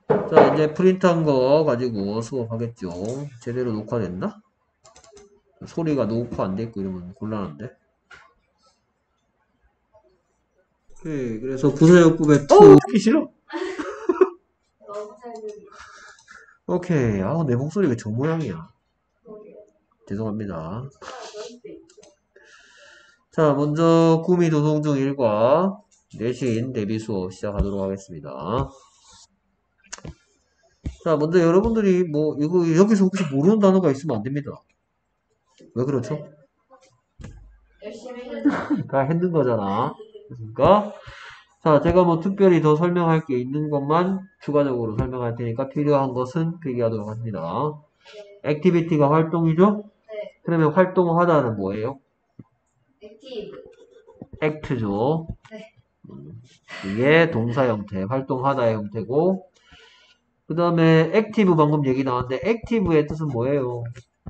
자, 이제 프린트한 거 가지고 수업하겠죠. 제대로 녹화됐나? 소리가 녹화 안 돼 있고 이러면 곤란한데. 오케이, 그래서 부사역법의 2. 듣기 싫어. 오케이. 아, 내 목소리가 저 모양이야. 죄송합니다. 자, 먼저 구미도성중 1과 내신 대비 수업 시작하도록 하겠습니다. 자, 먼저 여러분들이 뭐 이거 여기서 혹시 모르는 단어가 있으면 안 됩니다. 왜 그렇죠? 열심히 했는데. 다 했는 거잖아. 그러니까 자, 제가 뭐 특별히 더 설명할 게 있는 것만 추가적으로 설명할 테니까 필요한 것은 필기하도록 합니다. 액티비티가 활동이죠? 네. 그러면 활동하다는 뭐예요? 액티브. 액트죠. 네. 이게 동사 형태, 활동하다의 형태고, 그 다음에 액티브 방금 얘기 나왔는데, 액티브의 뜻은 뭐예요?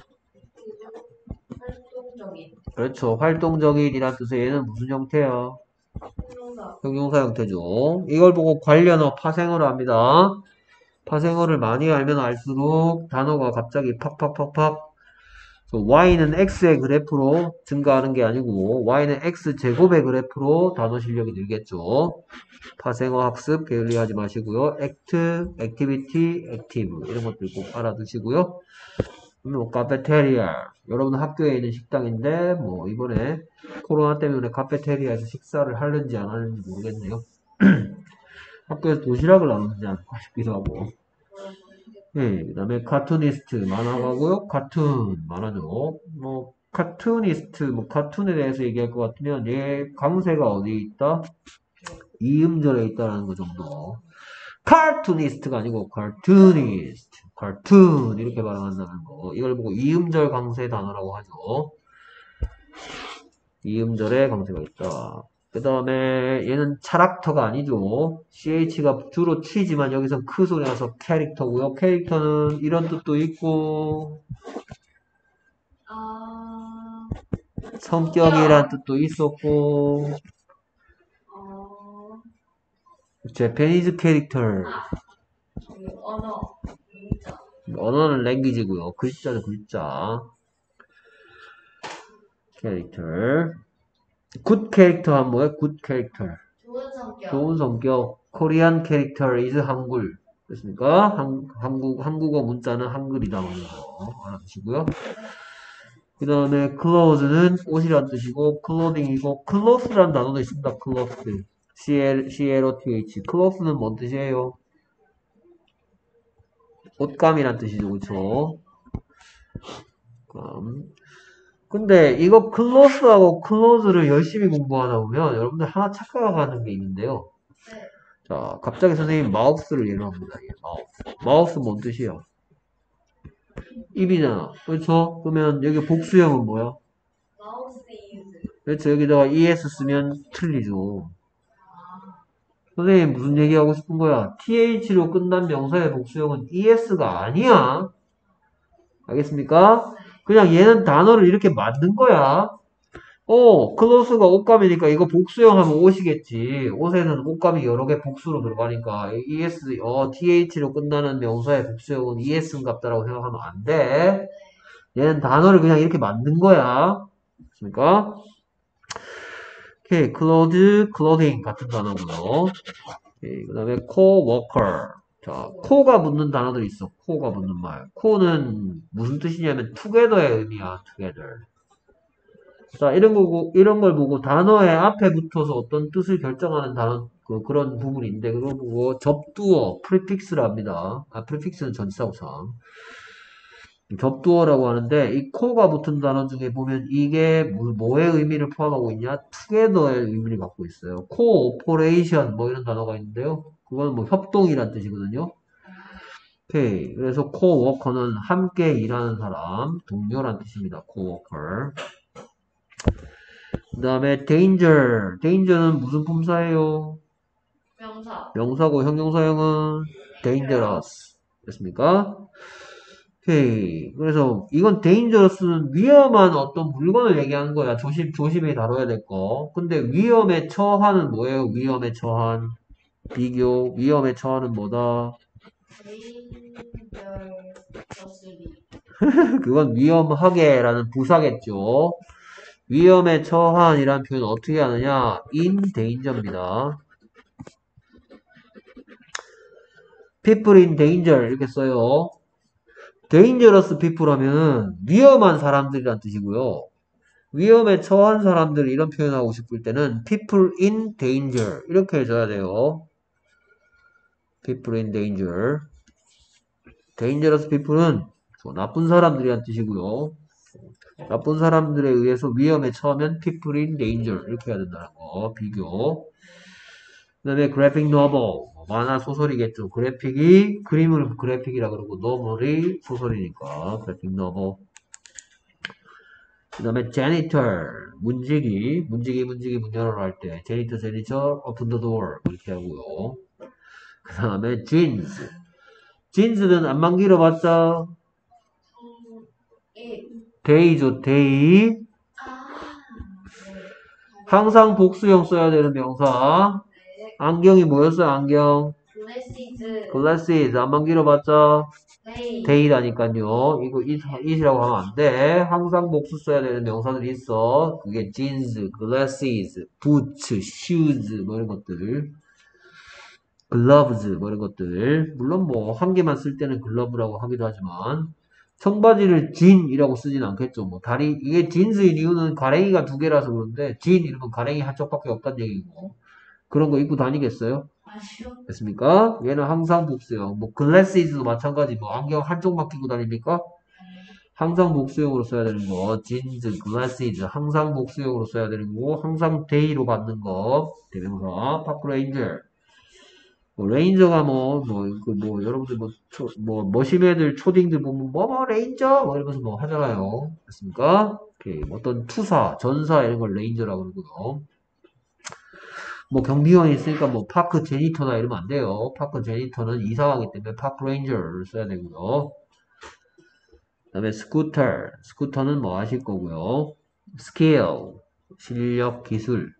활동적인. 그렇죠. 활동적인이란 뜻의 얘는 무슨 형태야? 형용사. 형용사 형태죠. 이걸 보고 관련어 파생어를 합니다. 파생어를 많이 알면 알수록 단어가 갑자기 팍팍팍팍 y는 x의 그래프로 증가하는 게 아니고 y는 x제곱의 그래프로 단어 실력이 늘겠죠. 파생어 학습 게을리하지 마시고요. act, activity, active 이런 것들 꼭 알아두시고요. 뭐 카페테리아 여러분 학교에 있는 식당인데 뭐 이번에 코로나 때문에 카페테리아에서 식사를 하는지 안 하는지 모르겠네요. 학교에서 도시락을 나누는지 않을까 싶기도 하고. 네, 그 다음에 카툰니스트 만화가고요. 카툰 만화죠. 뭐 카툰니스트 뭐 카툰에 대해서 얘기할 것 같으면 얘 강세가 어디에 있다? 이음절에 있다라는 거 정도. 카툰니스트가 아니고 카툰니스트, 카툰 이렇게 발음한다는 거. 이걸 보고 이음절 강세 단어라고 하죠. 이음절에 강세가 있다. 그 다음에 얘는 차락터가 아니죠. CH가 주로 치지만 여기서 크 소리 나서 캐릭터고요. 캐릭터는 이런 뜻도 있고 아. 성격이란 뜻도 있었고 어. 제페니즈 캐릭터 그 언어. 문자. 언어는 랭귀지고요. 글자는 글자 캐릭터 굿 캐릭터 한 뭐야? 굿 캐릭터 좋은 성격. 좋은 성격 코리안 캐릭터 is 한글 됐습니까? 한국어 문자는 한글이다 하는 거 알아두시고요. 그 다음에 clothes는 옷이란 뜻이고 clothing이고 clothes라는 단어도 있습니다. cloth C-L-O-T-H cloth는 뭔 뜻이에요? 옷감이란 뜻이죠. 그쵸? 근데 이거 cloth하고 clothes를 열심히 공부하다 보면 여러분들 하나 착각하는 게 있는데요. 네. 자, 갑자기 선생님 마우스를 예로 합니다. 마우스 뭔 뜻이야? 입이잖아. 그렇죠? 그러면 여기 복수형은 뭐야? 마우스 이즈. 그렇죠. 여기다가 es 쓰면 틀리죠. 선생님 무슨 얘기하고 싶은 거야? th로 끝난 명사의 복수형은 es가 아니야. 알겠습니까? 그냥 얘는 단어를 이렇게 만든 거야. 클로스가 옷감이니까 이거 복수형 하면 옷이겠지. 옷에는 옷감이 여러 개 복수로 들어가니까 th로 끝나는 명사의 복수형은 es인갑다라고 생각하면 안 돼. 얘는 단어를 그냥 이렇게 만든 거야. 맞습니까? 오케이, clothes, clothing 같은 단어고요. 그 다음에 coworker. 자, 코가 붙는 단어들이 있어. 코가 붙는 말. 코는 무슨 뜻이냐면 together의 의미야. together. 자, 이런 걸 보고 단어의 앞에 붙어서 어떤 뜻을 결정하는 단어, 그런 부분인데, 그거 보고 접두어, 프리픽스를 합니다. 프리픽스는 전치사구상. 접두어라고 하는데, 이 코가 붙은 단어 중에 보면 이게 뭐의 의미를 포함하고 있냐? together의 의미를 갖고 있어요. cooperation, 뭐 이런 단어가 있는데요. 그건 뭐 협동이란 뜻이거든요. 오케이. 그래서 coworker는 함께 일하는 사람, 동료란 뜻입니다. coworker. 그 다음에 danger. danger는 무슨 품사예요? 명사. 명사고 형용사형은 dangerous. 됐습니까? 오케이. 그래서 이건 dangerous는 위험한 어떤 물건을 얘기하는 거야. 조심히 다뤄야 될 거. 근데 위험에 처한은 뭐예요? 위험에 처한. 비교. 위험에 처한은 뭐다? dangerously. 그건 위험하게라는 부사겠죠. 위험에 처한이라는 표현 어떻게 하느냐? in danger입니다. people in danger 이렇게 써요. dangerous people 하면 위험한 사람들이란 뜻이고요. 위험에 처한 사람들 이런 표현하고 싶을 때는 people in danger 이렇게 해줘야 돼요. people in danger. dangerous people은 나쁜 사람들이란 뜻이고요. 나쁜 사람들에 의해서 위험에 처하면 people in danger 이렇게 해야 된다는 거 비교. 그 다음에 graphic novel 만화 소설이겠죠. 그래픽이 그림을 그래픽이라 그러고 novel이 소설이니까 graphic novel. 그 다음에 janitor 문지기 문 열어라 할 때 janitor open the door 이렇게 하고요. 그 다음에 jeans jeans는 안만 길어봤자 day죠 day. 항상 복수형 써야 되는 명사. 안경이 뭐였어요? 안경 glasses 안만 길어봤자 day라니까요. 이거 it이라고 하면 안 돼. 항상 복수 써야 되는 명사들이 있어. 그게 jeans, glasses, boots, shoes 뭐 이런 것들. gloves 뭐 이런 것들. 물론 뭐 한 개만 쓸 때는 glove라고 하기도 하지만 청바지를 jean이라고 쓰진 않겠죠. 뭐 다리 이게 jeans인 이유는 가랭이가 두 개라서 그런데 jean 이러면 가랭이 한쪽밖에 없다는 얘기고 그런 거 입고 다니겠어요? 아쉬워. 됐습니까? 얘는 항상 복수형. 뭐 glasses도 마찬가지. 뭐 안경 한쪽만 끼고 다닙니까? 항상 복수형으로 써야 되는 거. jeans, glasses 항상 복수형으로 써야 되는 거고 항상 day로 받는 거. 대명사. park ranger. 뭐 레인저가 여러분들 머시매들 초딩들 보면 레인저 뭐 이러면서 뭐 하잖아요. 됐습니까? 어떤 투사, 전사 이런 걸 레인저라고 그러고요. 뭐 경비원이 있으니까 뭐 파크 제니터나 이러면 안 돼요. 파크 제니터는 이상하기 때문에 파크 레인저를 써야 되고요. 그 다음에 스쿠터는 뭐 아실 거고요. 스케일 실력, 기술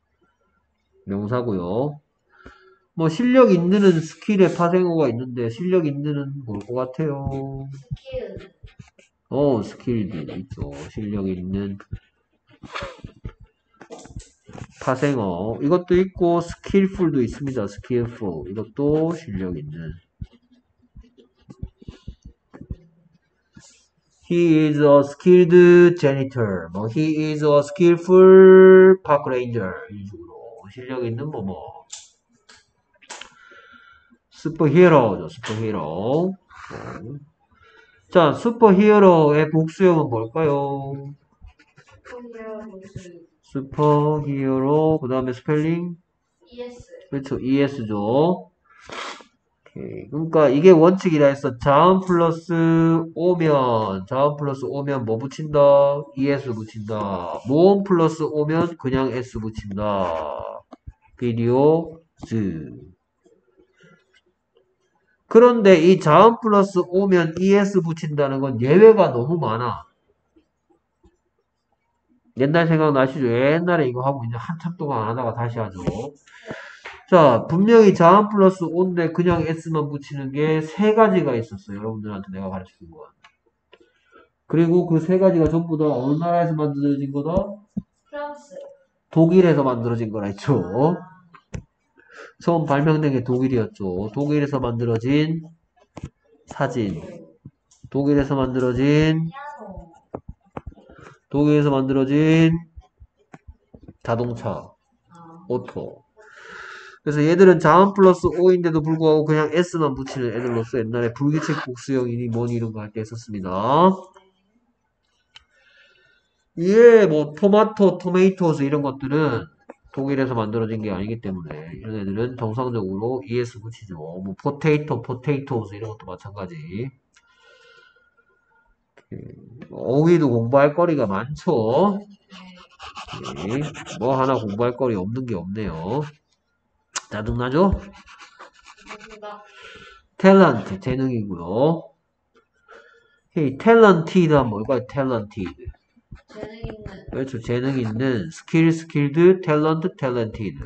명사고요. 뭐 실력 있는은 스킬의 파생어가 있는데 실력 있는은 뭘 것 같아요? 스킬드 있죠. 실력 있는 파생어 이것도 있고 skillful도 있습니다. skillful 이것도 실력 있는. He is a skilled janitor. 뭐 he is a skillful park ranger. 이 식으로 실력 있는 슈퍼히어로죠. 슈퍼히어로. 자, 슈퍼히어로의 복수형은 뭘까요? 슈퍼히어로 그 다음에 스펠링 그렇죠. ES죠. 오케이. 그러니까 이게 원칙이라 했어. 자음 플러스 오면 뭐 붙인다? ES 붙인다. 모음 플러스 오면 그냥 S 붙인다. 비디오즈. 그런데 이 자음 플러스 오면 ES 붙인다는 건 예외가 너무 많아. 옛날 생각나시죠? 옛날에 이거 하고 이제 한참 동안 안 하다가 다시 하죠. 자, 분명히 자음 플러스 오인데 그냥 S만 붙이는 게 세 가지가 있었어요. 여러분들한테 내가 가르쳐준 거. 그리고 그 세 가지가 전부 다 어느 나라에서 만들어진 거다? 프랑스. 독일에서 만들어진 거라 했죠. 처음 발명된 게 독일이었죠. 독일에서 만들어진 사진. 독일에서 만들어진 자동차. 오토. 그래서 얘들은 자음 플러스 오인데도 불구하고 그냥 S만 붙이는 애들로서 옛날에 불규칙 복수형이니 뭐니 이런 거 할 때 썼습니다. 예, 뭐 토마토, 토메이토스 이런 것들은 독일에서 만들어진 게 아니기 때문에 이런 애들은 정상적으로 ES 붙이죠. 뭐 포테이토, 포테이토스 이런 것도 마찬가지. 어휘도 공부할 거리가 많죠. 뭐 하나 공부할 거리 없는 게 없네요. 짜증나죠? 탤런트, 재능이고요. hey, talented 하면 뭘까요? talented. 재능 있는. 그렇죠. 재능 있는 skilled, talented.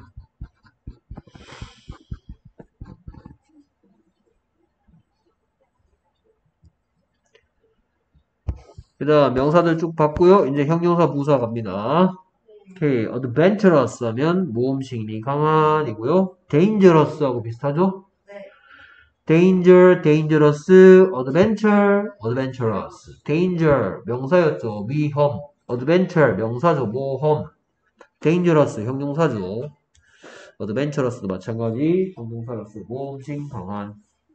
그 다음 명사들 쭉 봤고요. 이제 형용사 부사 갑니다. 오케이. adventurous 하면 모험심이 강한이고요. dangerous하고 비슷하죠? 네. danger, dangerous, adventure, adventurous. danger 명사였죠. 위험. adventure 명사죠. 모험. dangerous 형용사죠. adventurous도 마찬가지 형용사로서 모험심 강한.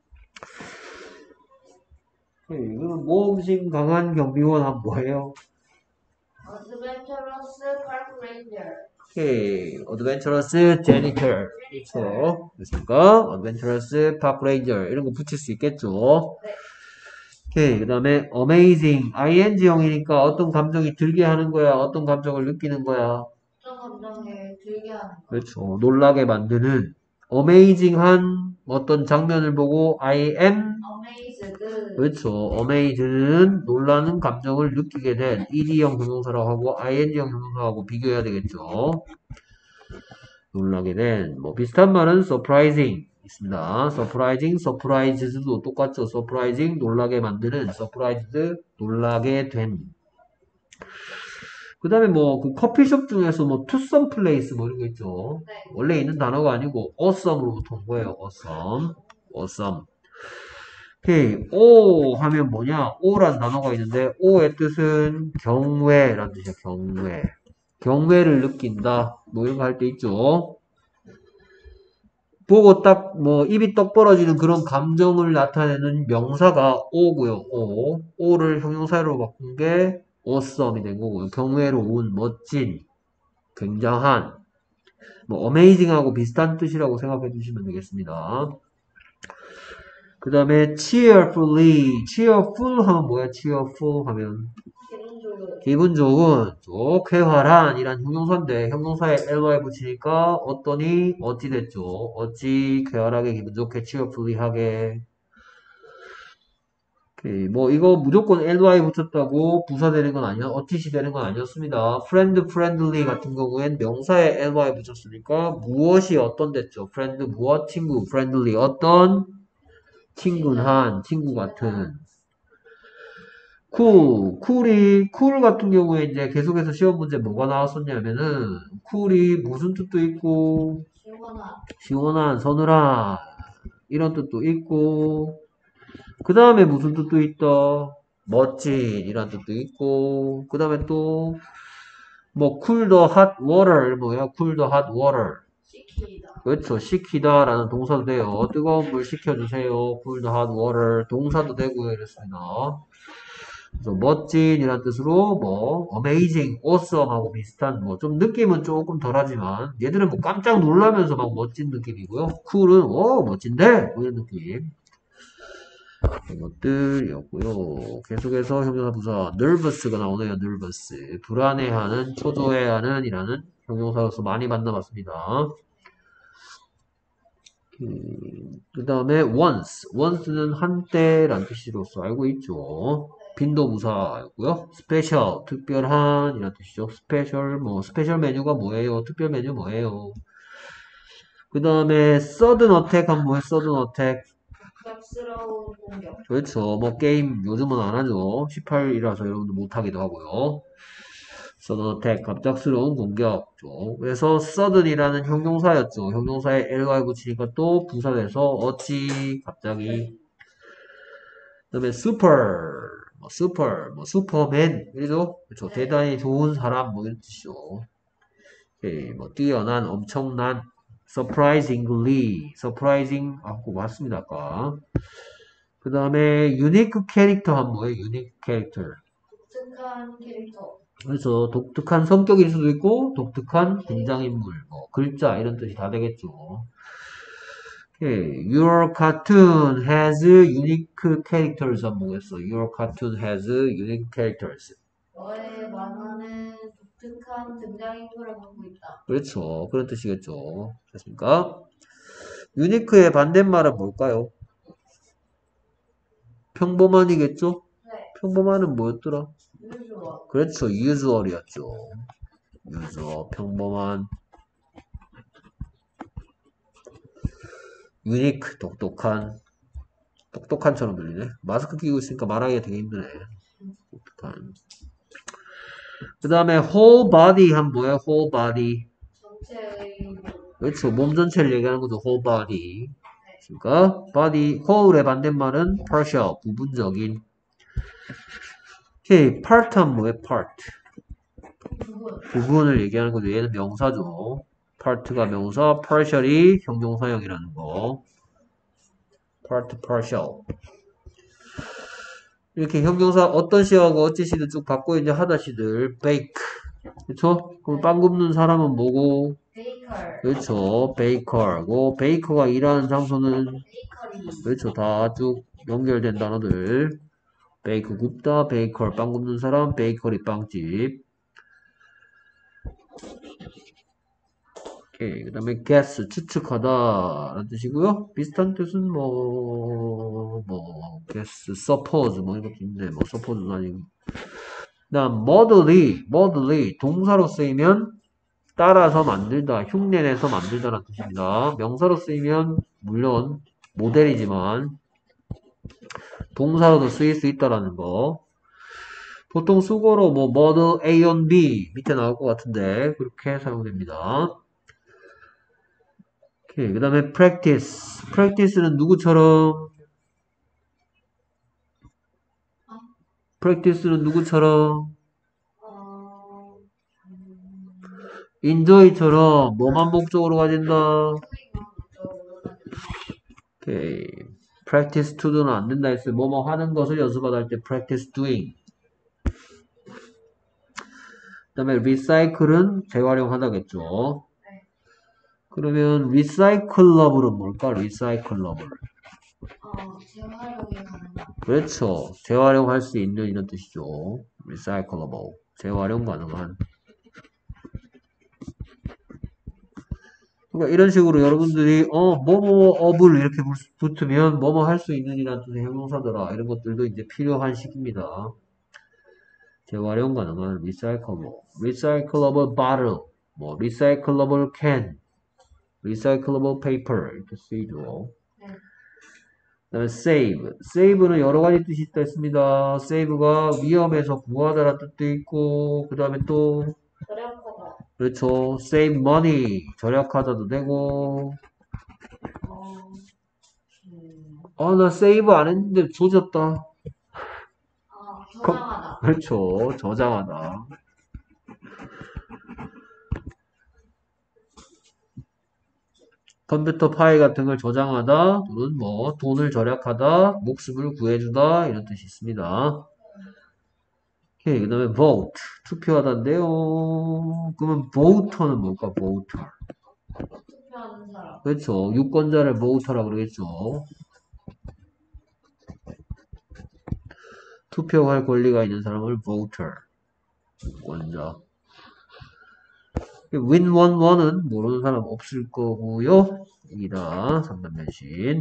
오케이. 그럼 모험심 강한 경비원 하면 뭐예요? Adventurous Park Ranger. 오케이. adventurous janitor. 그렇죠. 됐습니까? adventurous park ranger. 이런 거 붙일 수 있겠죠. 네. 오케이. 그 다음에 amazing. ing형이니까 어떤 감정이 들게 하는 거야? 어떤 감정을 느끼는 거야? 어떤 감정에 들게 하는 거. 그렇죠. 놀라게 만드는 amazing한 어떤 장면을 보고 I am Amazed. 그렇죠. amazed는 놀라는 감정을 느끼게 된 ed형 형용사라고 하고 ing형 형용사하고 비교해야 되겠죠. 놀라게 된 뭐 비슷한 말은 surprising 있습니다. surprising, surprised도 똑같죠. surprising 놀라게 만드는 surprised 놀라게 된. 그 다음에 뭐 그 커피숍 중에서 뭐 to some place 뭐 이런 거 있죠. 네. 원래 있는 단어가 아니고 awesome로부터 온 거예요. awesome, awesome. 오케이. 오 하면 뭐냐? 오라는 단어가 있는데 오의 뜻은 경외라는 뜻이야. 경외. 경외를 느낀다. 뭐 이런 거 할 때 있죠. 보고 딱 뭐 입이 떡 벌어지는 그런 감정을 나타내는 명사가 오고요. 오. 오를 형용사로 바꾼 게 awesome이 된 거고요. 경외로운, 멋진, 굉장한, 뭐 amazing하고 비슷한 뜻이라고 생각해 주시면 되겠습니다. 그 다음에 cheerfully, cheerful 하면 뭐야? cheerful 하면 기분 좋은. 기분 좋은, 또 쾌활한 이란 형용사인데 형용사에 ly 붙이니까 어떠니? 어찌 됐죠? 어찌 쾌활하게 기분 좋게 cheerfully 하게. 오케이. 뭐 이거 무조건 ly 붙였다고 부사 되는 건 아니야. 어찌시 되는 건 아니었습니다. friend, friendly 같은 경우엔 명사에 ly 붙였으니까 무엇이 어떤 됐죠? friend 무엇? 친구, friendly 어떤? 친근한, 친구 같은. 쿨 같은 경우에 이제 계속해서 시험 문제 뭐가 나왔었냐면은, 쿨이 무슨 뜻도 있고, 시원한. 시원한, 서늘한, 이런 뜻도 있고, 그 다음에 무슨 뜻도 있다? 멋진, 이런 뜻도 있고, 그 다음에 또, 뭐, cool the hot water, 뭐야? cool the hot water. 시키다. 그렇죠. 식히다 라는 동사도 돼요. 뜨거운 물 식혀주세요. cool the hot water. 동사도 되고요. 이랬습니다. 그래서 멋진이란 뜻으로 뭐 amazing, awesome하고 비슷한 뭐 좀 느낌은 조금 덜하지만 얘들은 뭐 깜짝 놀라면서 막 멋진 느낌이고요. cool은 멋진데 뭐 이런 느낌. 이런 것들이었고요. 계속해서 형용사 부사 nervous가 나오네요. nervous. 불안해하는, 초조해하는 이라는 형용사로서 많이 만나봤습니다. 그 다음에 once. once는 한때란 뜻으로서 알고 있죠. 빈도부사였고요. special, 특별한 이란 뜻이죠. special, 뭐 스페셜 메뉴가 뭐예요? 특별 메뉴 뭐예요? 그 다음에 sudden attack 하면 뭐예요? sudden attack. 갑작스러운 공격. 그렇죠. 뭐 게임 요즘은 안 하죠. 18이라서 여러분들 못 하기도 하고요. sudden attack, 갑작스러운 공격죠. 그래서 sudden이라는 형용사였죠. 형용사에 ly 붙이니까 또 부사돼서 어찌, 갑자기. 그 다음에 슈퍼맨, 이죠? 그렇죠. 대단히 좋은 사람, 뭐 이런 뜻이죠. 오케이, 뭐 뛰어난, 엄청난, surprising, 그거 맞습니다, 아까. 그 다음에 unique character 하면 뭐예요? unique character. 독특한 캐릭터. 그래서 독특한 성격일 수도 있고 독특한 등장인물, 뭐 글자 이런 뜻이 다 되겠죠. Okay. Your cartoon has unique characters 하면 뭐겠어? Your cartoon has unique characters. 너의 만화는 독특한 등장인물을 갖고 있다. 그렇죠. 그런 뜻이겠죠. 됐습니까? 유니크의 반대말은 뭘까요? 평범한이겠죠? 네. 평범한은 뭐였더라? 유주어. 그렇죠. usual이었죠. usual, 평범한. unique, 독특한. 똑똑한처럼 들리네. 마스크 끼고 있으니까 말하기가 되게 힘드네. 그 다음에 whole body 하면 뭐예요? whole body. 전체의 그렇죠. 몸 전체를 얘기하는 거죠. whole body. 그러니까 body, whole의 반대말은 partial, 부분적인. 오케이, part 하면 뭐예요? part. 부분. 부분을 얘기하는 거죠. 얘는 명사죠. part가 명사, partially 형용사형이라는 거. part, partial. 이렇게 형용사 어떤 시하고 어찌 시를 쭉 바꿔 이제 하다시들 bake. 그쵸? 그럼 빵 굽는 사람은 뭐고? 베이커. 그렇죠. 베이커고 베이커가 일하는 장소는 베이커리. 그렇죠. 다 쭉 연결된 단어들. 베이크 굽다, 베이커 빵 굽는 사람, 베이커리 빵집. 오케이. 그 다음에 guess 추측하다 라는 뜻이고요. 비슷한 뜻은 guess, suppose 뭐 이것도 있네. 뭐 suppose는 아니고. 그다음 modely 동사로 쓰이면 따라서 만들다, 흉내내서 만들다라는 뜻입니다. 명사로 쓰이면 물론 모델이지만 동사로도 쓰일 수 있다라는 거. 보통 수거로 뭐 model A on B 밑에 나올 것 같은데 그렇게 사용됩니다. 오케이. 그 다음에 practice는 누구처럼? practice는 누구처럼? 어, enjoy처럼 뭐만 목적으로 가진다. 오케이. practice to do는 안 된다 했어요. 뭐뭐 하는 것을 연습하다 할 때 practice doing. 그 다음에 recycle은 재활용하다겠죠. 그러면 recyclable은 뭘까? recyclable. 재활용이 가능한. 그렇죠. 재활용할 수 있는 이런 뜻이죠. recyclable. 재활용 가능한. 그러니까 이런 식으로 여러분들이 업을 이렇게 붙으면 뭐뭐 할 수 있는 이란 뜻의 형용사더라. 이런 것들도 이제 필요한 식입니다. 재활용 가능한 recyclable bottle, 뭐 recyclable can, recyclable paper 이렇게 쓰이죠. 네. 그다음에 save는 여러 가지 뜻이 있다 했습니다. save가 위험에서 구하다라는 뜻도 있고, 그 다음에 또 절약하다. 그렇죠. save money 절약하다도 되고. 나 save 안 했는데 조졌다. 저장하다. 그렇죠. 저장하다. 컴퓨터 파일 같은 걸 저장하다, 또는 뭐 돈을 절약하다, 목숨을 구해주다 이런 뜻이 있습니다. 오케이, 그 다음에 vote 투표하다인데요. 그러면 voter는 뭘까? voter. 투표하는 사람. 그렇죠. 유권자를 voter라고 그러겠죠. 투표할 권리가 있는 사람을 voter. 유권자. win11은 모르는 사람 없을 거고요. 여기다 3번 변신.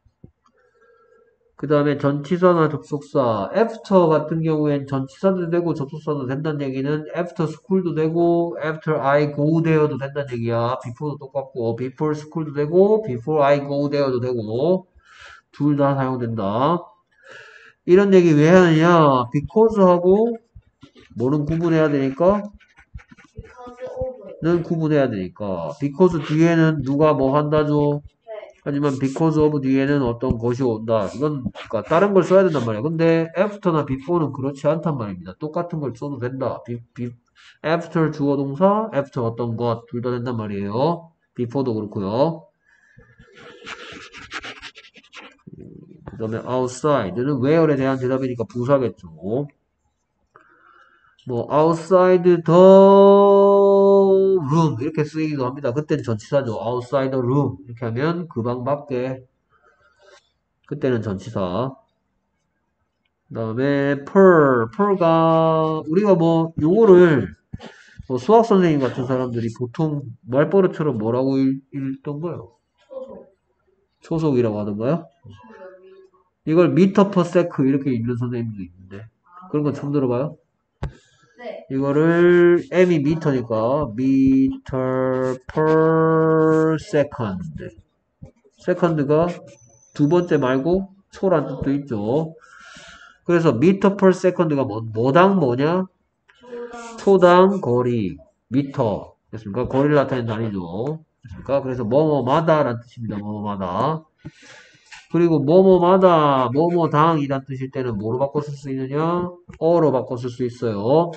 그 다음에 전치사나 접속사 after 같은 경우엔 전치사도 되고 접속사도 된다는 얘기는 after school도 되고 after I go there도 된다는 얘기야. before도 똑같고 before school도 되고 before I go there도 되고 둘 다 사용된다. 이런 얘기 왜 하느냐? because하고 뭐는 구분해야 되니까? because of. 는 구분해야 되니까 because 뒤에는 누가 뭐 한다죠? 하지만 because of 뒤에는 어떤 것이 온다. 이건 그러니까 다른 걸 써야 된단 말이야. 근데 after나 before는 그렇지 않단 말입니다. 똑같은 걸 써도 된다. after 주어 동사, after 어떤 것 둘 다 된단 말이에요. before도 그렇고요. 그 다음에 outside는 where에 대한 대답이니까 부사겠죠. 뭐 outside the room 이렇게 쓰이기도 합니다. 그때는 전치사죠. outside the room 이렇게 하면 그 방 밖에. 그때는 전치사. 그 다음에 pearl가 우리가 뭐 용어를 뭐 수학 선생님 같은 사람들이 보통 말버릇처럼 뭐라고 읽던가요? 초속이라고 하던가요? 이걸 미터 퍼 세크 이렇게 읽는 선생님도 있는데 그런 거 처음 들어봐요? 네. 이거를 m이 미터니까 미터 per second second가 두 번째 말고 초란 뜻도 있죠. 그래서 미터 per second가 뭐당 뭐냐? 초당 초당 거리, 미터. 됐습니까? 거리를 나타내는 단위죠. 됐습니까? 그래서 뭐뭐마다라는 뜻입니다. 뭐뭐마다. 그리고 뭐뭐마다, 뭐뭐당이란 뜻일 때는 뭐로 바꿔 쓸 수 있느냐? 어로 바꿔 쓸 수 있어요.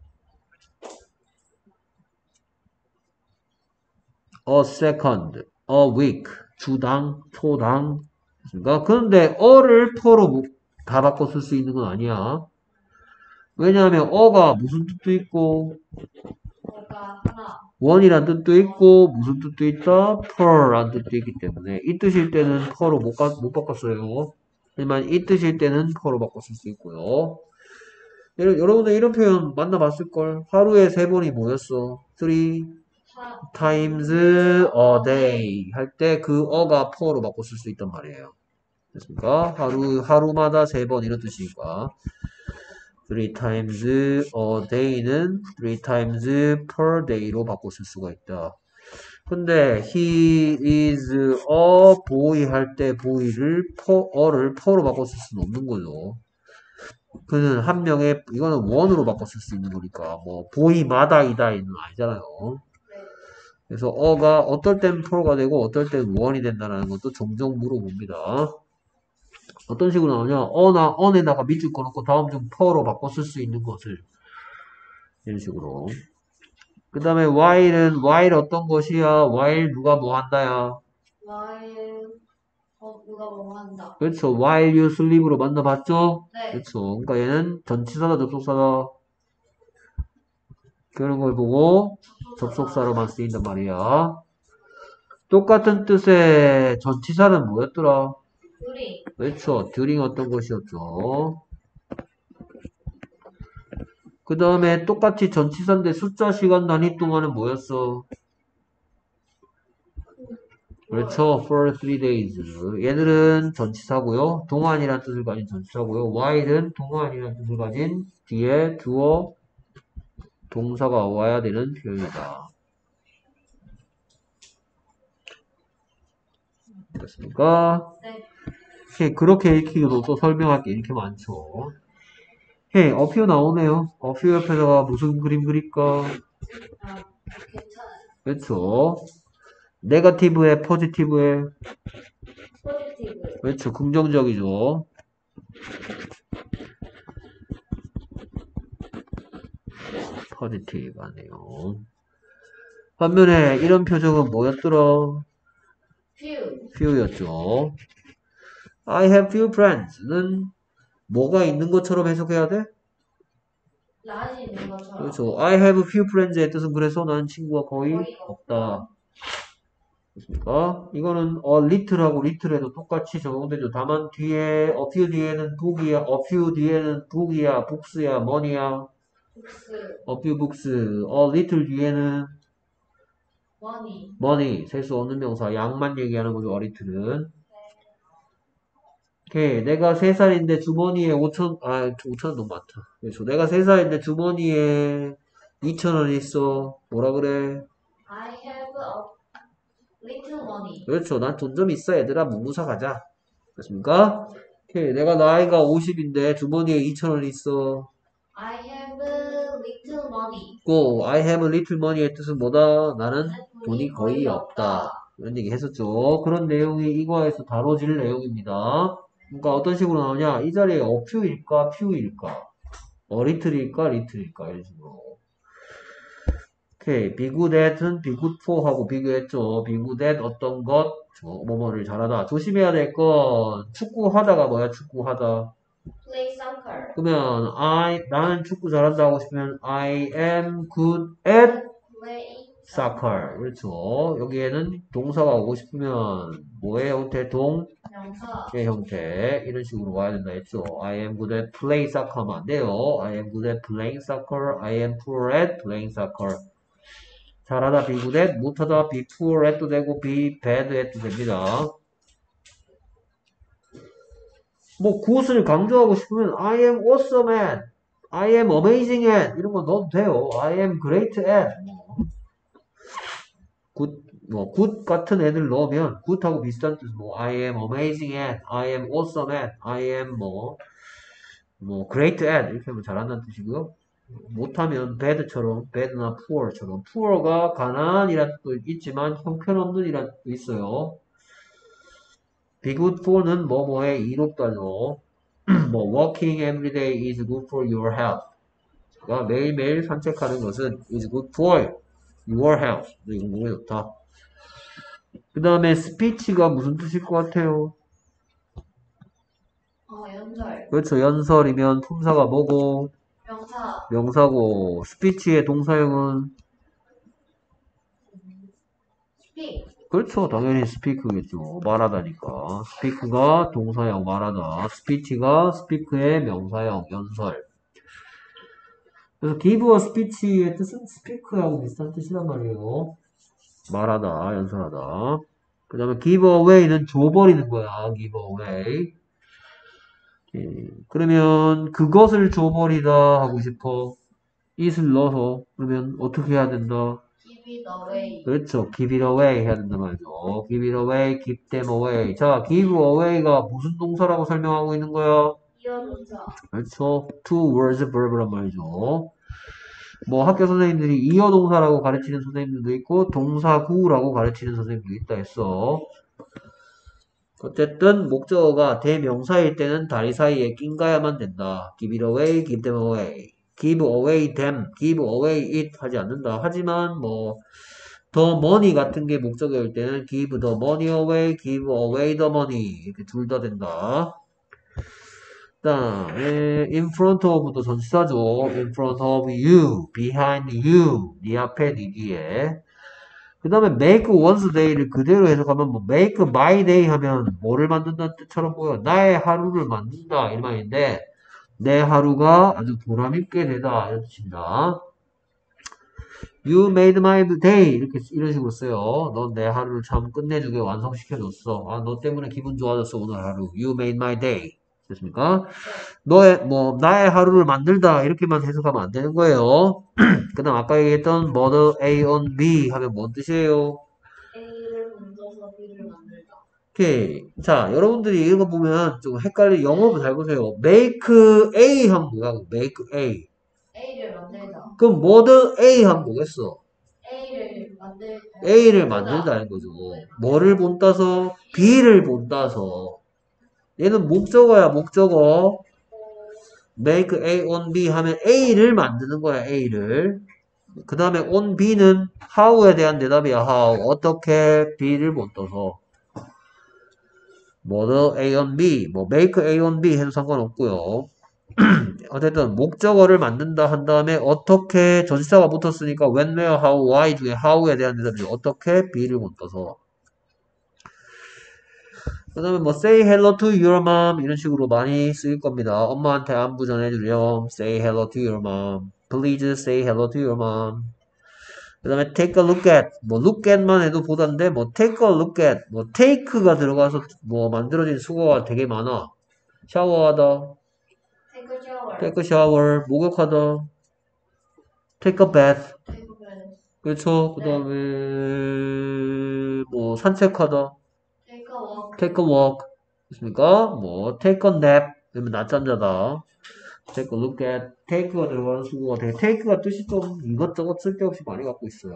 a second, a week, 주당, 초당. 됐습니까? 그런데 어를 per로 다 바꿔 쓸 수 있는 건 아니야. 왜냐하면 어가 무슨 뜻도 있고 뭐가 하나 원이란 뜻도 있고 무슨 뜻도 있다? per란 뜻도 있기 때문에 이 뜻일 때는 per로 못 바꿨어요. 하지만 이 뜻일 때는 per로 바꿔 쓸 수 있고요. 여러분들 이런 표현 만나봤을걸? 하루에 3번이 뭐였어? 3 times a day 할 때 그 어가 per로 바꿔 쓸 수 있단 말이에요. 됐습니까? 하루마다 3번 이런 뜻이니까 3 times a day는 3 times per day로 바꿔 쓸 수가 있다. 근데 he is a boy 할 때 boy를 어를 per로 바꿔 쓸 수는 없는 거죠. 그는 한 명의 이거는 원으로 바꿔 쓸 수 있는 거니까 뭐 boy마다이다는 아니잖아요. 그래서 어가 어떨 땐 per가 되고 어떨 땐 원이 된다는 것도 종종 물어봅니다. 어떤 식으로 나오냐? on에다가 밑줄 꺼놓고 다음 중 per로 바꿔 쓸 수 있는 것을 이런 식으로. 그 다음에 while 어떤 것이야? while 누가 뭐 한다야? while 누가 뭐 한다. 그렇죠. while you sleep으로 만나봤죠? 네. 그렇죠. 그러니까 얘는 전치사다 접속사다. 그런 걸 보고 접속사로만 쓰인단 말이야. 똑같은 뜻의 전치사는 뭐였더라? during 그렇죠. during 어떤 것이었죠? 그 다음에 똑같이 전치사인데 숫자 시간 단위 동안은 뭐였어? 그렇죠. for 3 days. 얘들은 전치사고요. 동안이라는 뜻을 가진 전치사고요. while은 동안이라는 뜻을 가진 뒤에 주어 동사가 와야 되는 표현이다. 됐습니까? 네. 그렇게 읽히기도 또 설명할 게 이렇게 많죠. 어퓨 나오네요. 어퓨 옆에다가 무슨 그림 그릴까? 아, 괜찮아요. 그렇죠. 네거티브에 포지티브에 포지티브 그렇죠. 긍정적이죠. 포지티브 하네요. 반면에 이런 표정은 뭐였더라? few few였죠. I have few friends는 뭐가 있는 것처럼 해석해야 돼? 라지 있는 것처럼 그렇죠. I have few friends의 뜻은 그래서 나는 친구가 거의 없다. 그렇습니까? 이거는 little하고 little에도 똑같이 적용되죠. 다만 뒤에 a few 뒤에는 book이야, a few 뒤에는 book이야, books야, money야, books a few books, a little 뒤에는 money money, 셀 수 없는 명사, 양만 얘기하는 거죠. a little는. 오케이. 내가 3살인데 주머니에 5천 원 너무 많다. 그렇죠. 내가 3살인데 주머니에 2,000원 있어. 뭐라 그래? I have a little money 그렇죠. 난 돈 좀 있어. 얘들아, 문구사 가자. 됐습니까? 오케이. 내가 나이가 50인데 주머니에 2,000원 있어. I have a little money 고, I have little money의 뜻은 뭐다? 나는 돈이 거의 없다. 이런 얘기 했었죠. 그런 내용이 이과에서 다뤄질 내용입니다. 그러니까 어떤 식으로 나오냐? 이 자리에 a few일까? few일까? little일까? little일까? 이런 식으로. 오케이. be good at은 be good for하고 비교했죠. be good at 어떤 것, 뭐뭐를 잘하다. 조심해야 될 건 축구하다가 뭐야? 축구하다. play soccer 그러면 나는 축구 잘한다 하고 싶으면 I am good at play soccer. 그렇죠. 여기에는 동사가 오고 싶으면 뭐의 형태? 동의 명사 형태. 이런 식으로 와야 된다 했죠. I am good at play soccer 하면 안 돼요. I am good at playing soccer. I am poor at playing soccer. 잘하다 be good at, 못하다 be poor at도 되고 be bad at도 됩니다. 뭐 good을 강조하고 싶으면 I am awesome at, I am amazing at 이런 거 넣어도 돼요. I am great at. 뭐 good 같은 애들 넣으면 good하고 비슷한 뜻 뭐 I am amazing at, I am awesome at, I am 뭐 great at 이렇게 하면 잘한다는 뜻이고요. 못하면 bad처럼 bad나 poor처럼 poor가 가난이란 뜻도 있지만 형편없는이란 뜻도 있어요. be good for는 뭐뭐에 이롭다죠. 뭐 walking every day is good for your health. 그러니까 매일매일 산책하는 것은 is good for your health. 이거 몸에 좋다. 그 다음에 speech가 무슨 뜻일 것 같아요? 연설. 그렇죠. 연설이면 품사가 뭐고? 명사. 명사고. speech의 동사형은? speak. 그렇죠. 당연히 speak겠죠. 말하다니까. speak가 동사형 말하다. speech가 speak의 명사형 연설. 그래서 give a speech의 뜻은 speak하고 비슷한 뜻이란 말이에요. 말하다, 연설하다. 그 다음에 give away는 줘버리는 거야. give away. 그러면 그것을 줘버리다 하고 싶어. it을 넣어서 그러면 어떻게 해야 된다? give it away. 그렇죠. give it away 해야 된단 말이죠. give it away, give them away. 자, give away가 무슨 동사라고 설명하고 있는 거야? 이어동사. 그렇죠. two words verb란 말이죠. 뭐 학교 선생님들이 이어 동사라고 가르치는 선생님들도 있고 동사구라고 가르치는 선생님도 있다 했어. 어쨌든 목적어가 대명사일 때는 다리 사이에 낀가야만 된다. give it away, give them away. give away them, give away it 하지 않는다. 하지만 뭐 the money 같은 게 목적어일 때는 give the money away, give away the money 이렇게 둘 다 된다. 그 다음에 in front of도 전치사죠. in front of you, behind you, 네 앞에 네 뒤에. 그 다음에 make one's day를 그대로 해석하면 뭐 make my day 하면 뭐를 만든다는 뜻처럼 보여. 나의 하루를 만든다 이 말인데 내 하루가 아주 보람있게 되다 이런 뜻입니다. You made my day 이렇게 이런 식으로 써요. 넌 내 하루를 참 끝내주게 완성시켜줬어. 아, 너 때문에 기분 좋아졌어 오늘 하루. You made my day. 됐습니까? 너의 나의 하루를 만들다 이렇게만 해석하면 안 되는 거예요. 그다음 아까 얘기했던 mother A on B 하면 뭔 뜻이에요? A를 얹어서 B를 만들다. 오케이. 자, 여러분들이 이런 거 보면 좀 헷갈리 영어 잘 보세요. make A 하면 뭐야? make A. A를 만들다. 그럼 mother A 하면 뭐겠어? A를 만들다. A를 만들다는 거죠. 뭐를 본따서? B를 본따서. 얘는 목적어야, 목적어. make A on B 하면 A를 만드는 거야, A를. 그 다음에 on B는 how에 대한 대답이야, how. 어떻게 B를 본떠서. model A on B, 뭐 make A on B 해도 상관없고요. 어쨌든 목적어를 만든다 한 다음에 어떻게 전치사가 붙었으니까 when, where, how, why 중에 how에 대한 대답이 어떻게 B를 본떠서. 그 다음에 뭐 say hello to your mom 이런 식으로 많이 쓰일 겁니다. 엄마한테 안부 전해주렴. say hello to your mom. please say hello to your mom. 그 다음에 take a look at 뭐 look at만 해도 보단데 뭐 take a look at 뭐 take가 들어가서 뭐 만들어진 수거가 되게 많아. 샤워하다, Take a shower. take a shower, 목욕하다, take a bath. Take a bath. 그렇죠. 그 다음에 뭐 산책하다, Take a walk. take a walk. 됐습니까? 뭐 take a nap 그러면 낮잠 자다. take a look at take가 들어가는 수거가 되게 take가 뜻이 좀 이것저것 쓸데없이 많이 갖고 있어요.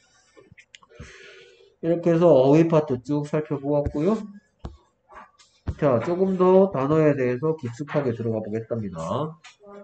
이렇게 해서 어휘 파트 쭉 살펴보았고요. 자, 조금 더 단어에 대해서 깊숙하게 들어가 보겠답니다.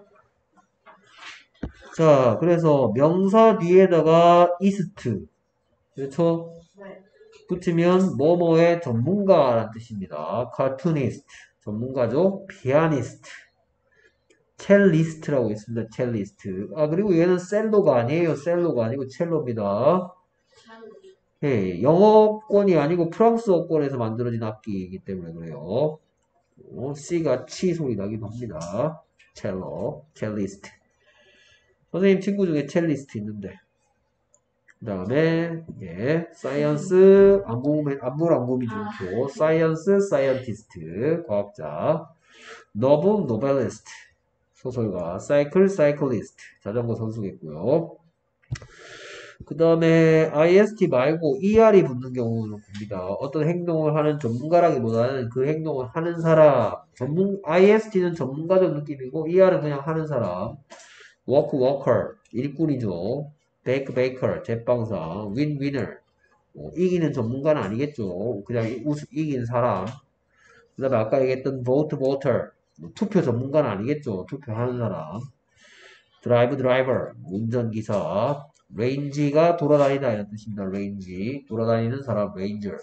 자, 그래서 명사 뒤에다가 ist 그렇죠? 네. 붙이면 뭐뭐의 전문가라는 뜻입니다. cartoonist 전문가죠. pianist 첼리스트라고 있습니다. 첼리스트. 아, 그리고 얘는 셀로가 아니에요. 셀로가 아니고 첼로입니다. 예, 영어권이 아니고 프랑스어권에서 만들어진 악기이기 때문에 그래요. C가 치 소리 나기도 합니다. 첼로, 첼리스트. 선생님 친구 중에 첼리스트 있는데. 그 다음에, 예, 사이언스, 안무랑곰이 좋고, 사이언스, 사이언티스트, 과학자, 노블, 노벨리스트, 소설가, 사이클, 사이클리스트, 자전거 선수겠고요. 그 다음에 ist 말고 er이 붙는 경우는 봅니다. 어떤 행동을 하는 전문가라기보다는 그 행동을 하는 사람. ist는 전문가적 느낌이고 er은 그냥 하는 사람. worker, 일꾼이죠. baker, 제빵사. winner, 이기는 전문가는 아니겠죠. 그냥 이긴 사람. 그 다음에 아까 얘기했던 voter, 투표 전문가는 아니겠죠. 투표하는 사람. driver, 운전기사. range가 돌아다니다 이런 뜻입니다. range, 돌아다니는 사람, ranger.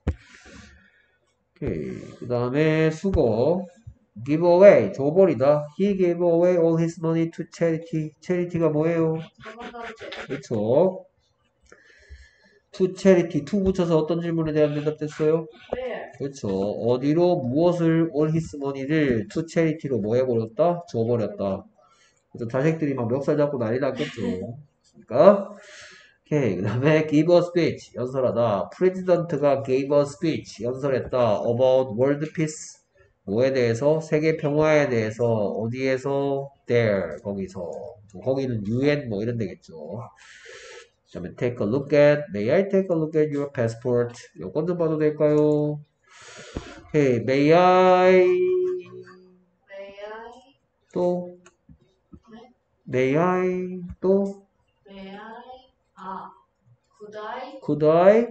오케이. 그 다음에 수거. give away, 줘버리다. He gave away all his money to charity. charity가 뭐예요? 그렇죠. to charity, to 붙여서 어떤 질문에 대한 대답 됐어요? Where? 그렇죠. 어디로 무엇을 all his money를 to charity로 뭐 해버렸다? 줘버렸다. 그래서 자식들이 막 멱살 잡고 난리 났겠죠. 그러니까 오케이. 그 다음에 give a speech, 연설하다. 프레지던트가 gave a speech, 연설했다. about world peace, 뭐에 대해서? 세계 평화에 대해서. 어디에서? there, 거기서. 거기는 UN 뭐 이런 데겠죠. 그 다음에 take a look at, may I take a look at your passport? 여권 좀 봐도 될까요? 오케이. may I May I? 또 네? may I 또 May I? 아, could I? could I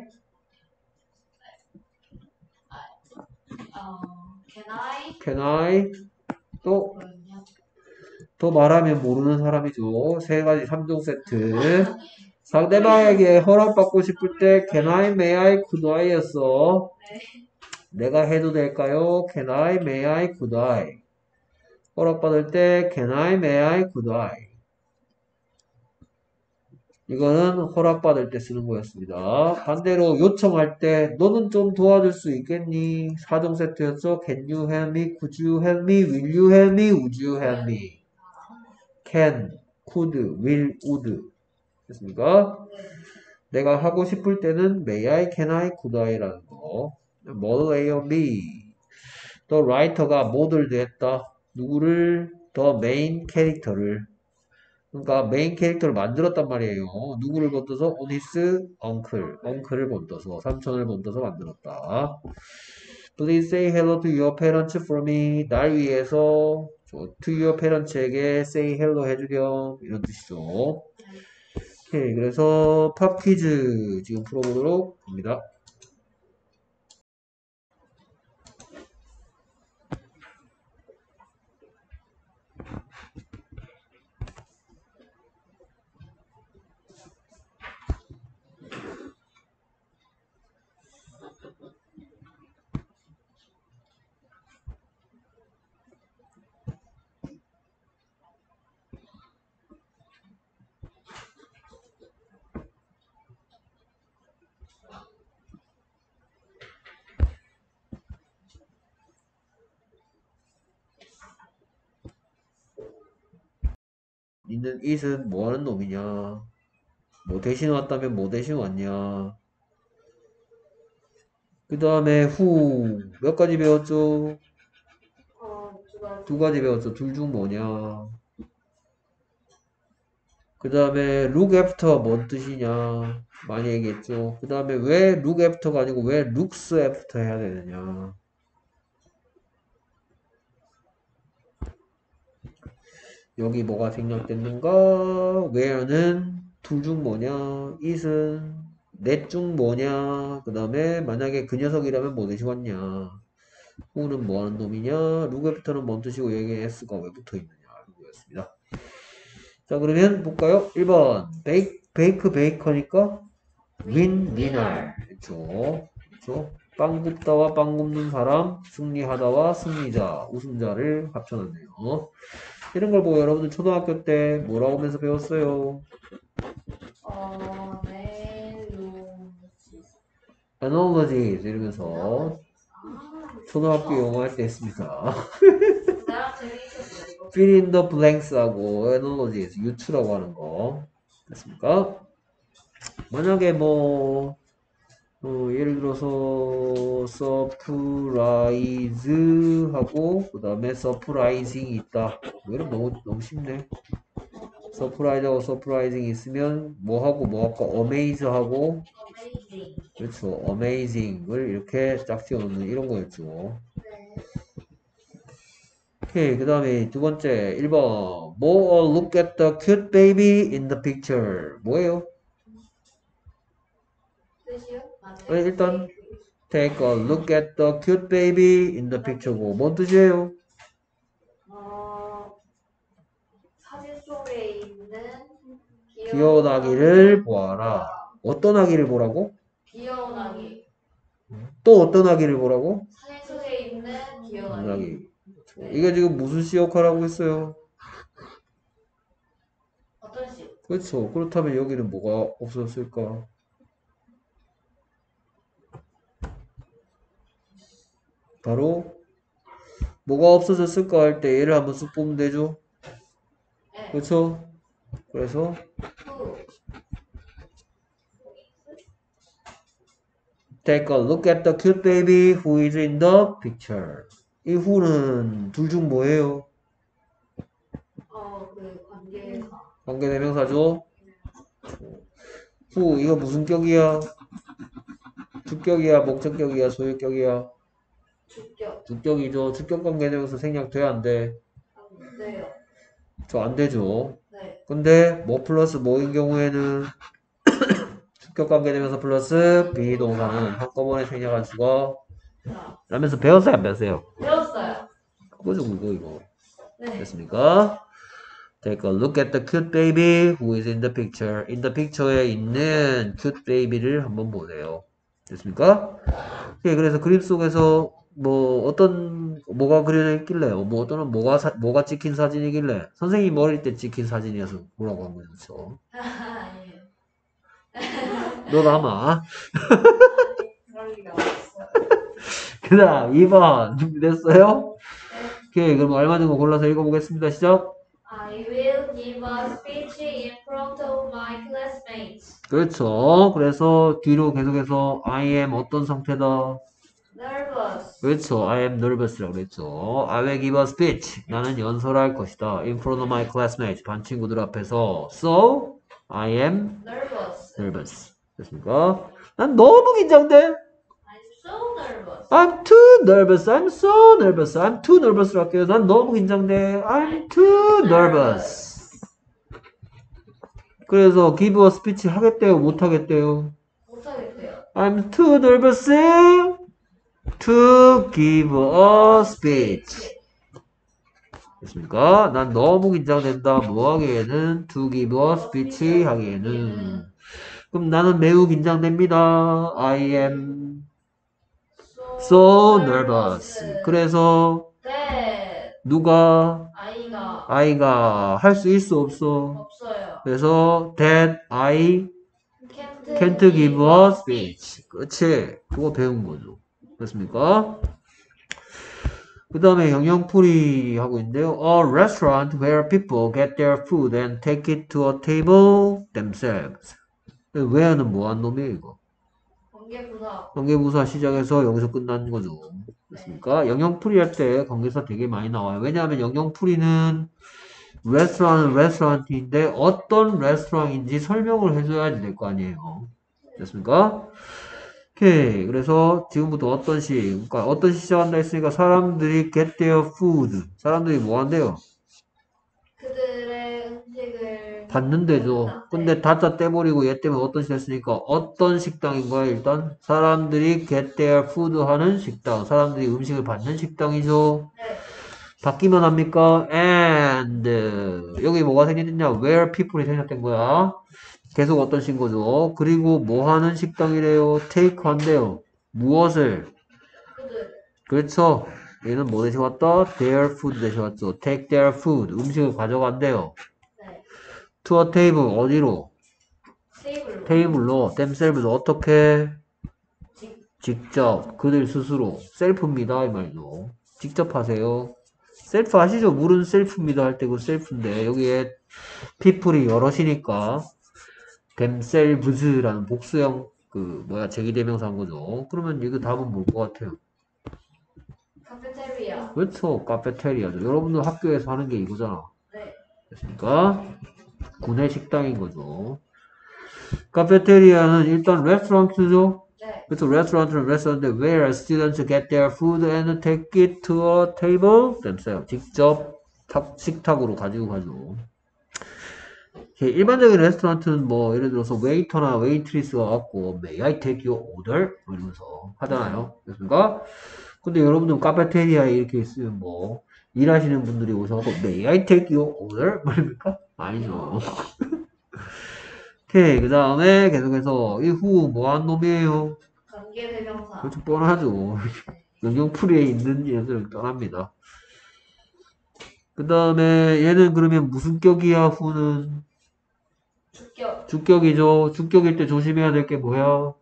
Can I? can I 또 뭐였냐? 더 말하면 모르는 사람이죠. 세 가지 3종 세트. 상대방에게 허락받고 싶을 때 can I, may I, could I 였어. 내가 해도 될까요? can I, may I, could I. 허락받을 때 can I, may I, could I. 이거는 허락받을 때 쓰는 거였습니다. 반대로 요청할 때 너는 좀 도와줄 수 있겠니? 4종 세트였죠. Can you help me? Could you help me? Will you help me? Would you help me? Can, could, will, would. 됐습니까? 내가 하고 싶을 때는 may I, can I, could I라는 거. model A or B. 또 writer가 model도 했다. 누구를? the main 캐릭터를. 그러니까 메인 캐릭터를 만들었단 말이에요. 누구를 건져서? on his uncle. uncle을 건져서, 삼촌을 건져서 만들었다. Please say hello to your parents for me. 날 위해서 to your parents에게 say hello 해주렴. 이런 뜻이죠. 오케이, 그래서 팝 퀴즈 지금 풀어보도록 합니다. 있는 it은 뭐 하는 놈이냐? 뭐 대신 왔다면 뭐 대신 왔냐? 그 다음에 who 몇 가지 배웠죠? 두 가지 배웠죠. 둘 중 뭐냐? 그 다음에 look after 뭔 뜻이냐? 많이 얘기했죠. 그 다음에 왜 look after가 아니고 왜 looks after 해야 되느냐? 여기 뭐가 생략됐는가? where는 둘 중 뭐냐? it은 넷 중 뭐냐? 그 다음에 만약에 그 녀석이라면 뭐 대신 왔냐? who는 뭐 하는 놈이냐? look after는 뭔 뜻이고 여기에 s가 왜 붙어 있느냐? 이거였습니다. 자, 그러면 볼까요? 1번 베이커니까 winner. 그렇죠. 그렇죠. 빵 굽다와 빵 굽는 사람, 승리하다와 승리자, 우승자를 합쳐놨네요. 이런 걸 보고 여러분들 초등학교 때 뭐라고 하면서 배웠어요? analogies 이러면서 초등학교 영어 할 때 했습니다. 나랑 재밌었어 이거. fill in the blanks 하고 analogies, 유추라고 하는 거 됐습니까? 만약에 뭐 예를 들어서 surprise 하고 그 다음에 surprising이 있다. 뭐 이러면 너무 쉽네. surprise하고 surprising 있으면 뭐하고 뭐하고 amaze하고 Amazing. 그렇죠. amazing을 이렇게 짝지어 놓는 이런 거였죠. 네. 오케이. 그 다음에 두 번째 1번 뭐 look at the cute baby in the picture 뭐예요? 뜻이요? 아, 네, 네. 일단 take a look at the cute baby in the picture고 뭔 뜻이에요? 사진 속에 있는 귀여운 아기를 보아라. 어떤 아기를 보라고? 귀여운 아기. 또 어떤 아기를 보라고? 사진 속에 있는 귀여운 귀여운 아기. 아기. 이게 지금 무슨 시 역할하고 있어요? 어떤 시? 그렇죠. 그렇다면 여기는 뭐가 없었을까? 바로 뭐가 없어졌을까 할 때 얘를 한번 쓱 보면 되죠. 네. 그렇죠? 그래서 후. take a look at the cute baby who is in the picture. 이 who는 둘 중 뭐예요? 그 관계사. 관계대명사죠. who 이거 무슨 격이야? 주격이야, 목적격이야, 소유격이야? 주격. 주격이죠. 주격 관계대명사 생략돼 안 돼? 안 돼요. 저 안 되죠. 네. 근데 뭐 플러스 뭐인 경우에는 주격 관계대명사 플러스 비동사는 한꺼번에 생략할 수가 자, 라면서 배웠어요, 안 배웠어요? 배웠어요. 그거죠, 그거 이거. 네. 됐습니까? Take a look at the cute baby who is in the picture. In the picture에 있는 cute baby를 한번 보세요. 됐습니까? 예, 그래서 그림 속에서 뭐 어떤 뭐가 그려져 있길래, 뭐 어떤 뭐가 찍힌 사진이길래 선생님 어릴 때 찍힌 사진이어서 뭐라고 한 거죠. 예. 너도 아마. 그럴 리가 없어요. 그다음 2번 준비됐어요? 네. 오케이, 그럼 알맞은 거 골라서 읽어보겠습니다. 시작. I will give a speech in front of my classmates. 그렇죠. 그래서 뒤로 계속해서 I am 어떤 상태다. Nervous. 그렇죠. I am nervous라고 그랬죠. I will give a speech. 나는 연설할 것이다. In front of my classmates. 반 친구들 앞에서. So, I am Nervous. nervous. 됐습니까? 난 너무 긴장돼. I'm so nervous. I'm too nervous. I'm so nervous. I'm too nervous로 할게요. 난 너무 긴장돼. I'm too nervous. 그래서 give a speech 하겠대요? 못 하겠대요? 못하겠대요. I'm too nervous to give a speech. 됐습니까? 난 너무 긴장된다. 뭐 하기에는? To give a speech 하기에는. 그럼 나는 매우 긴장됩니다. I am so nervous. 그래서 that 누가 아이가 할 수 있어 없어? 없어요. 그래서 that I can't give a speech. 그렇지. 그거 배운 거죠. 됐습니까? 그 다음에 영영풀이 하고 있는데요. A restaurant where people get their food and take it to a table themselves. where는 뭐한 놈이에요, 이거? 관계부사. 관계부사 시작해서 여기서 끝난 거죠. 됐습니까? 영영풀이 할 때 관계사 되게 많이 나와요. 왜냐하면 영영풀이는 레스토랑은 레스토랑인데 어떤 레스토랑인지 설명을 해줘야지 될 거 아니에요. 됐습니까? 오케이. 그래서 지금부터 어떤 시, 그러니까 어떤 시 시작한다 했으니까 사람들이 get their food. 사람들이 뭐 한대요? 그들의 음식을 받는 데죠. 근데 다짜 떼버리고 얘 때문에 어떤 시 했으니까 어떤 식당인 거야, 일단? 사람들이 get their food 하는 식당. 사람들이 음식을 받는 식당이죠. 네. 바뀌면 합니까? and 여기 뭐가 생겼냐? where people이 생겼던 거야. 계속 어떤 신 거죠. 그리고 뭐 하는 식당이래요? take 한대요. 무엇을? 그들. 그렇죠. 얘는 뭐 대신 왔다? their food 대신 왔죠. take their food. 음식을 가져간대요. 네. to a table. 어디로? 테이블로. 테이블로. themselves 어떻게? 직- 직접. 그들 스스로. 셀프입니다. 이 말도. 직접 하세요. 셀프 아시죠? 물은 셀프입니다 할 때 그 셀프인데 여기에 people이 여럿이니까 themselves라는 복수형 제기대명사한 거죠. 그러면 이거 답은 뭘 것 같아요? 카페테리아. 그렇죠. 카페테리아죠. 여러분들 학교에서 하는 게 이거잖아. 네. 됐습니까? 구내 식당인 거죠. 카페테리아는 일단 레스토랑트죠. 네. 그래서 레스토랑트는 레스토랑인데 where students get their food and take it to a table themselves. 직접 식탁으로 가지고 가죠. 일반적인 레스토랑트는 뭐 예를 들어서 웨이터나 웨이트리스가 갖고 May I take your order? 뭐 이러면서 하잖아요. 그렇습니까? 근데 여러분들 카페테리아에 이렇게 있으면 뭐 일하시는 분들이 오셔서 May I take your order? 말입니까? 아니죠. 오케이. 그 다음에 계속해서 이 후 뭐한 놈이에요? 관계대명사. 그렇죠. 뻔하죠. 영영풀이에 있는 얘들을 떠납니다. 그 다음에 얘는 그러면 무슨 격이야? 후는 주격. 주격이죠. 주격일 때 조심해야 될 게 뭐야?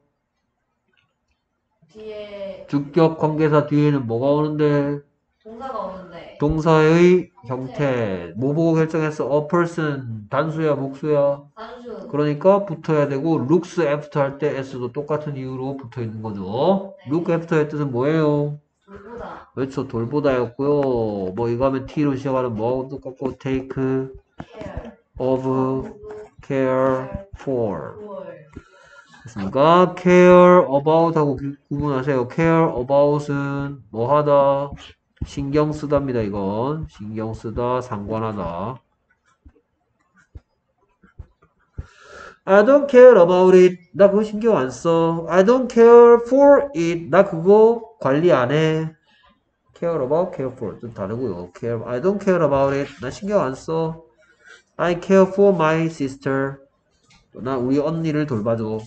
뒤에 주격 관계사 뒤에는 뭐가 오는데? 동사가 오는데. 동사의 형태. 뭐 보고 결정했어? A person. 단수야, 복수야? 단수. 그러니까 붙어야 되고 looks after 할 때 s도 똑같은 이유로 붙어 있는 거죠. look after의 뜻은 뭐예요? 돌보다. 그렇죠. 돌보다였고요. 뭐 이거 하면 t로 시작하는 뭐하고 똑같고 take care. of care for. 뭘. 됐습니까? care about 하고 구분하세요. care about은 뭐 하다? 신경 쓰다입니다. 이건 신경 쓰다, 상관하다. I don't care about it. 나 그거 신경 안 써. I don't care for it. 나 그거 관리 안 해. care about, care for 좀 다르고요. care, I don't care about it. 나 신경 안 써. I care for my sister. 나 우리 언니를 돌봐줘.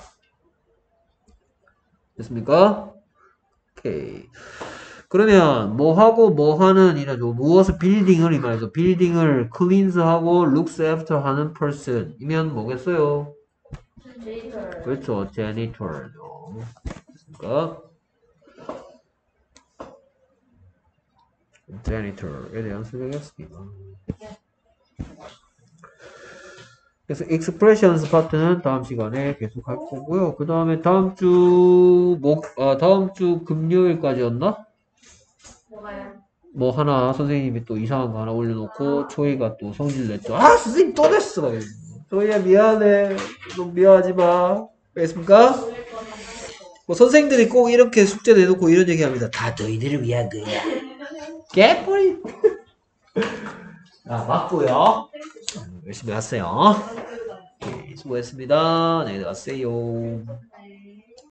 됐습니까? 오케이. 그러면 뭐 하고 뭐 하는 이라죠. 무엇을 빌딩을 이 말이죠. 빌딩을 cleanse하고 looks after 하는 person 이면 뭐겠어요? janitor. 그렇죠. janitor죠. 됐습니까? janitor에 대한 설명이었습니다. 그래서 expressions 파트는 다음 시간에 계속 할 거고요. 그 다음에 다음 주 금요일까지였나? 뭐가요? 뭐 하나 선생님이 또 이상한 거 하나 올려놓고 초이가 또 성질 냈죠. 아 선생님 또 냈어. 초이야 미안해. 너 미안하지 마. 알겠습니까? 돌릴 거는 뭐 선생님들이 꼭 이렇게 숙제 내놓고 이런 얘기합니다. 다 너희들을 위한 거야. 개뿔이. 아 맞고요. 열심히 하세요. 네, 수고했습니다. 내일 가세요.